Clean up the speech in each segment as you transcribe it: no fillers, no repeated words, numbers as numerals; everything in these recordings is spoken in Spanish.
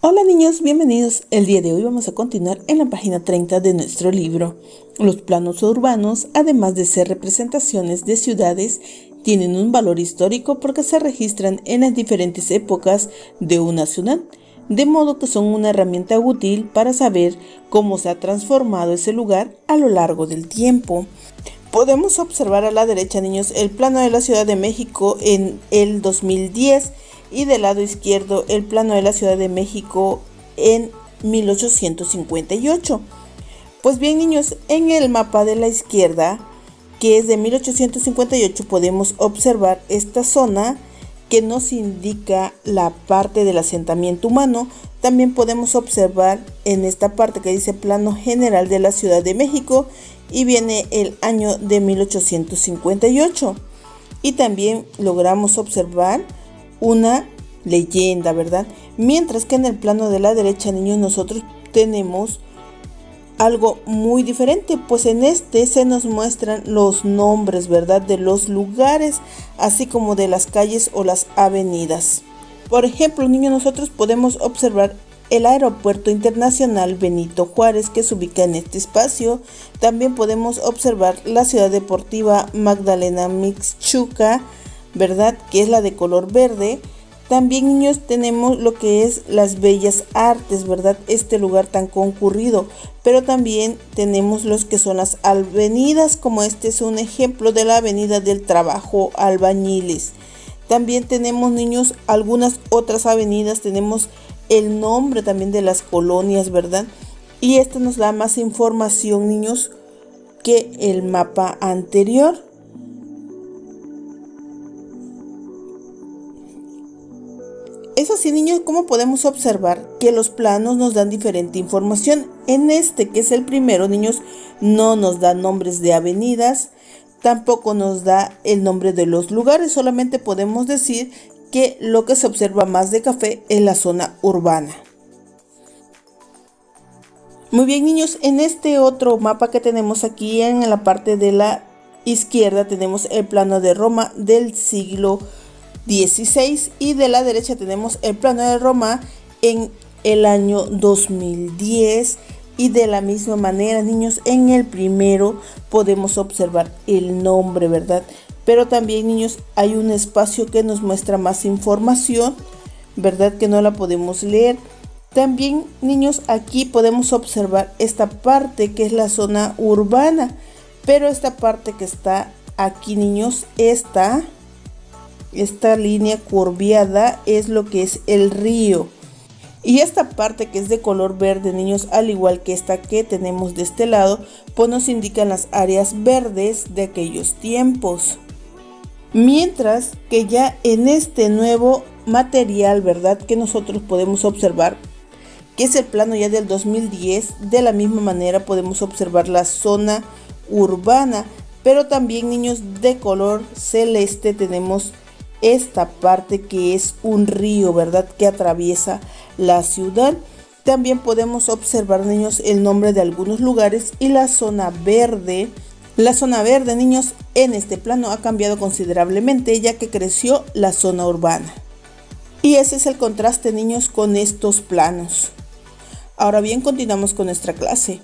Hola niños, bienvenidos. El día de hoy vamos a continuar en la página 30 de nuestro libro. Los planos urbanos, además de ser representaciones de ciudades, tienen un valor histórico porque se registran en las diferentes épocas de una ciudad, de modo que son una herramienta útil para saber cómo se ha transformado ese lugar a lo largo del tiempo. Podemos observar a la derecha, niños, el plano de la Ciudad de México en el 2010 y del lado izquierdo el plano de la Ciudad de México en 1858. Pues bien, niños, en el mapa de la izquierda, que es de 1858, podemos observar esta zona que nos indica la parte del asentamiento humano. También podemos observar en esta parte que dice Plano General de la Ciudad de México y viene el año de 1858. Y también logramos observar una leyenda, ¿verdad? Mientras que en el plano de la derecha, niños, nosotros tenemos algo muy diferente, pues en este se nos muestran los nombres, ¿verdad?, de los lugares, así como de las calles o las avenidas. Por ejemplo, niños, nosotros podemos observar el Aeropuerto Internacional Benito Juárez, que se ubica en este espacio. También podemos observar la Ciudad Deportiva Magdalena Mixchuca, ¿verdad?, que es la de color verde. También, niños, tenemos lo que es las Bellas Artes, ¿verdad?, este lugar tan concurrido. Pero también tenemos los que son las avenidas, como este es un ejemplo de la Avenida del Trabajo Albañiles. También tenemos, niños, algunas otras avenidas, tenemos el nombre también de las colonias, ¿verdad? Y esto nos da más información, niños, que el mapa anterior. Es así, niños, como podemos observar que los planos nos dan diferente información. En este, que es el primero, niños, no nos da nombres de avenidas, tampoco nos da el nombre de los lugares, solamente podemos decir que lo que se observa más de café es la zona urbana. Muy bien, niños, en este otro mapa que tenemos aquí en la parte de la izquierda tenemos el plano de Roma del siglo 16 y de la derecha tenemos el plano de Roma en el año 2010. Y de la misma manera, niños, en el primero podemos observar el nombre, ¿verdad? Pero también, niños, hay un espacio que nos muestra más información, ¿verdad?, que no la podemos leer. También, niños, aquí podemos observar esta parte que es la zona urbana, pero esta parte que está aquí, niños, esta línea curviada es lo que es el río. Y esta parte que es de color verde, niños, al igual que esta que tenemos de este lado, pues nos indican las áreas verdes de aquellos tiempos. Mientras que ya en este nuevo material, ¿verdad?, que nosotros podemos observar, que es el plano ya del 2010, de la misma manera podemos observar la zona urbana, pero también, niños, de color celeste tenemos esta parte que es un río, ¿verdad?, que atraviesa la ciudad. También podemos observar, niños, el nombre de algunos lugares y la zona verde. La zona verde, niños, en este plano ha cambiado considerablemente ya que creció la zona urbana. Y ese es el contraste, niños, con estos planos. Ahora bien, continuamos con nuestra clase.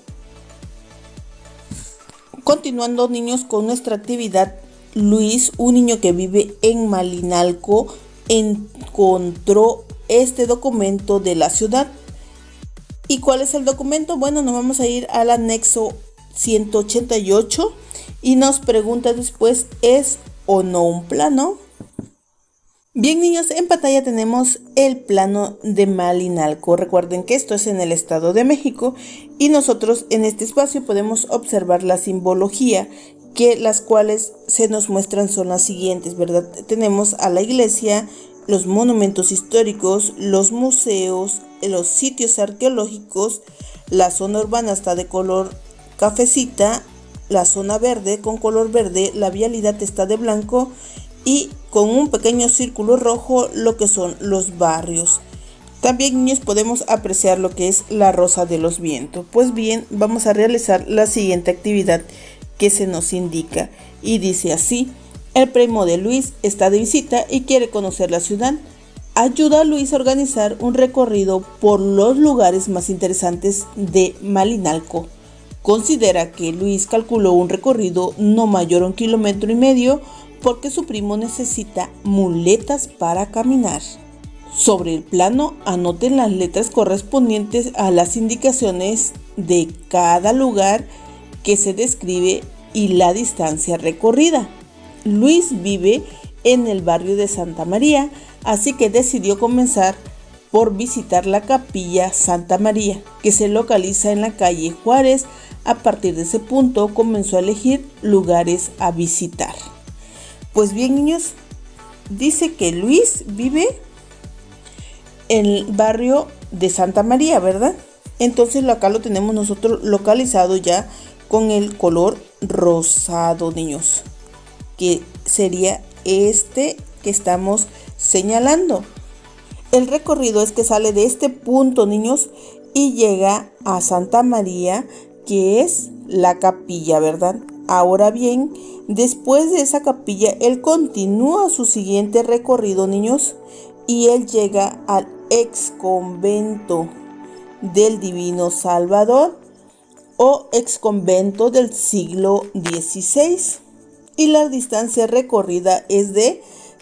Continuando, niños, con nuestra actividad, Luis, un niño que vive en Malinalco, encontró este documento de la ciudad. ¿Y cuál es el documento? Bueno, nos vamos a ir al anexo 188 y nos pregunta después, ¿es o no un plano? Bien, niños, en pantalla tenemos el plano de Malinalco. Recuerden que esto es en el Estado de México y nosotros en este espacio podemos observar la simbología, que las cuales se nos muestran son las siguientes, ¿verdad? Tenemos a la iglesia, los monumentos históricos, los museos, los sitios arqueológicos, la zona urbana está de color cafecita, la zona verde con color verde, la vialidad está de blanco y con un pequeño círculo rojo lo que son los barrios. También, niños, podemos apreciar lo que es la Rosa de los Vientos. Pues bien, vamos a realizar la siguiente actividad que se nos indica y dice así: el primo de Luis está de visita y quiere conocer la ciudad. Ayuda a Luis a organizar un recorrido por los lugares más interesantes de Malinalco. Considera que Luis calculó un recorrido no mayor a 1,5 kilómetros porque su primo necesita muletas para caminar. Sobre el plano, anoten las letras correspondientes a las indicaciones de cada lugar que se describe y la distancia recorrida. Luis vive en el barrio de Santa María, así que decidió comenzar por visitar la capilla Santa María, que se localiza en la calle Juárez. A partir de ese punto comenzó a elegir lugares a visitar. Pues bien, niños, dice que Luis vive en el barrio de Santa María, ¿verdad? Entonces acá lo tenemos nosotros localizado ya con el color rosado, niños, que sería este que estamos señalando. El recorrido es que sale de este punto, niños, y llega a Santa María, que es la capilla, ¿verdad? Ahora bien, después de esa capilla, él continúa su siguiente recorrido, niños, y él llega al ex convento del Divino Salvador o ex convento del siglo XVI, y la distancia recorrida es de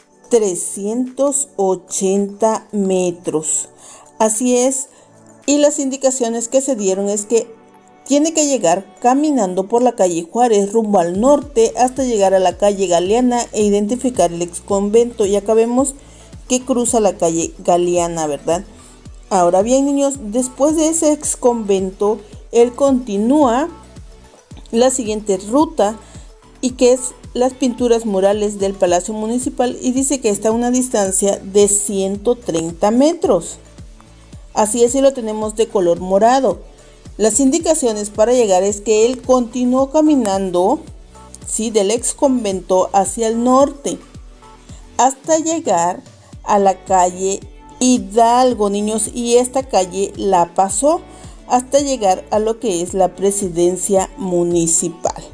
380 metros. Así es, y las indicaciones que se dieron es que tiene que llegar caminando por la calle Juárez rumbo al norte hasta llegar a la calle Galeana e identificar el ex convento. Y acá vemos que cruza la calle Galeana, ¿verdad? Ahora bien, niños, después de ese ex convento, él continúa la siguiente ruta, y que es las pinturas murales del Palacio Municipal, y dice que está a una distancia de 130 metros. Así es, y lo tenemos de color morado. Las indicaciones para llegar es que él continuó caminando, ¿sí?, del ex convento hacia el norte hasta llegar a la calle Hidalgo, niños, y esta calle la pasó hasta llegar a lo que es la presidencia municipal.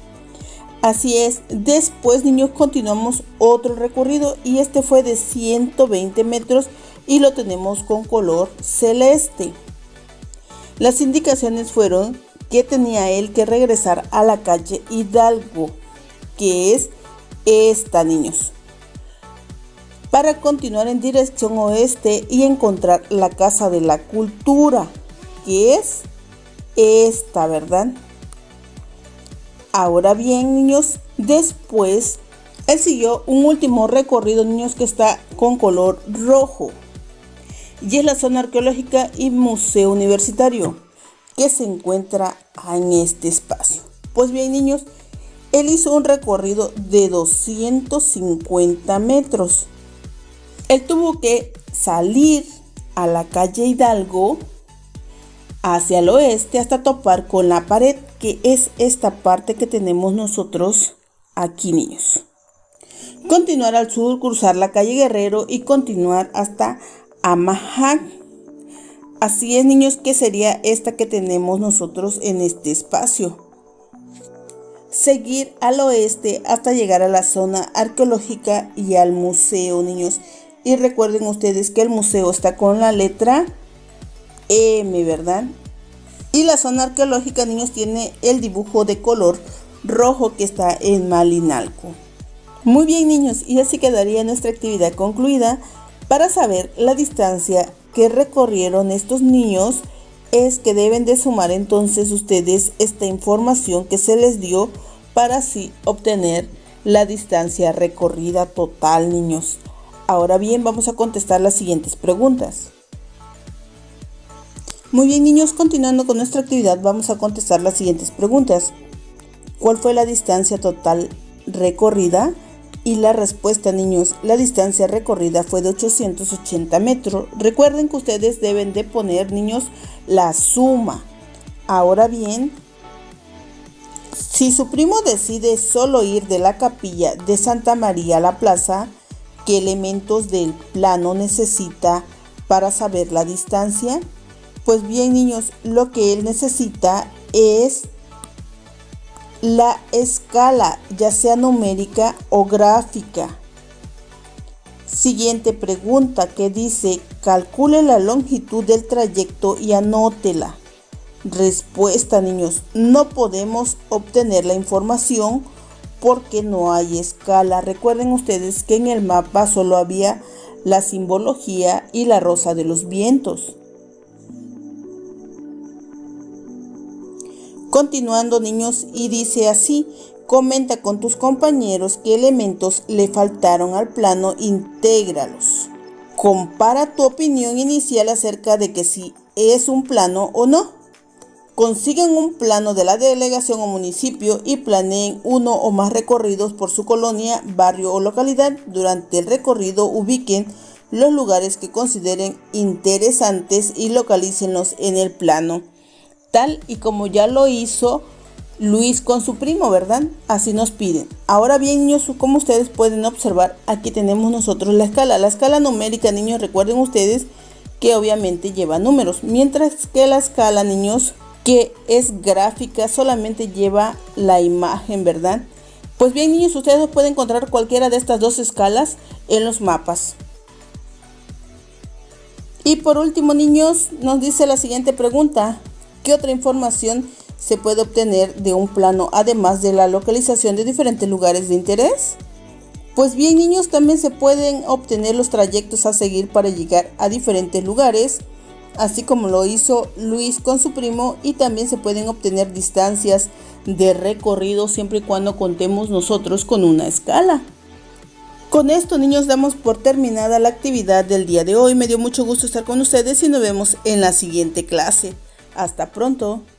Así es, después, niños, continuamos otro recorrido, y este fue de 120 metros y lo tenemos con color celeste. Las indicaciones fueron que tenía él que regresar a la calle Hidalgo, que es esta, niños, para continuar en dirección oeste y encontrar la Casa de la Cultura, que es esta, ¿verdad? Ahora bien, niños, después él siguió un último recorrido, niños, que está con color rojo, y es la zona arqueológica y museo universitario que se encuentra en este espacio. Pues bien, niños, él hizo un recorrido de 250 metros. Él tuvo que salir a la calle Hidalgo hacia el oeste hasta topar con la pared, que es esta parte que tenemos nosotros aquí, niños. Continuar al sur, cruzar la calle Guerrero y continuar hasta Amajac. Así es, niños, que sería esta que tenemos nosotros en este espacio. Seguir al oeste hasta llegar a la zona arqueológica y al museo, niños. Y recuerden ustedes que el museo está con la letra M, ¿verdad? Y la zona arqueológica, niños, tiene el dibujo de color rojo que está en Malinalco. Muy bien, niños, y así quedaría nuestra actividad concluida. Para saber la distancia que recorrieron estos niños, es que deben de sumar entonces ustedes esta información que se les dio para así obtener la distancia recorrida total, niños. Ahora bien, vamos a contestar las siguientes preguntas. Muy bien, niños, continuando con nuestra actividad, vamos a contestar las siguientes preguntas. ¿Cuál fue la distancia total recorrida? Y la respuesta, niños, la distancia recorrida fue de 880 metros. Recuerden que ustedes deben de poner, niños, la suma. Ahora bien, si su primo decide solo ir de la capilla de Santa María a la plaza, ¿qué elementos del plano necesita para saber la distancia? Pues bien, niños, lo que él necesita es la escala, ya sea numérica o gráfica. Siguiente pregunta que dice, calcule la longitud del trayecto y anótela. Respuesta, niños, no podemos obtener la información porque no hay escala. Recuerden ustedes que en el mapa solo había la simbología y la rosa de los vientos. Continuando, niños, y dice así, comenta con tus compañeros qué elementos le faltaron al plano, intégralos. Compara tu opinión inicial acerca de que si es un plano o no. Consiguen un plano de la delegación o municipio y planeen uno o más recorridos por su colonia, barrio o localidad. Durante el recorrido ubiquen los lugares que consideren interesantes y localícenlos en el plano, tal y como ya lo hizo Luis con su primo, ¿verdad? Así nos piden. Ahora bien, niños, como ustedes pueden observar, aquí tenemos nosotros la escala. La escala numérica, niños, recuerden ustedes que obviamente lleva números, mientras que la escala, niños, que es gráfica, solamente lleva la imagen, ¿verdad? Pues bien, niños, ustedes pueden encontrar cualquiera de estas dos escalas en los mapas. Y por último, niños, nos dice la siguiente pregunta: ¿qué otra información se puede obtener de un plano además de la localización de diferentes lugares de interés? Pues bien, niños, también se pueden obtener los trayectos a seguir para llegar a diferentes lugares, así como lo hizo Luis con su primo, y también se pueden obtener distancias de recorrido siempre y cuando contemos nosotros con una escala. Con esto, niños, damos por terminada la actividad del día de hoy. Me dio mucho gusto estar con ustedes y nos vemos en la siguiente clase. Hasta pronto.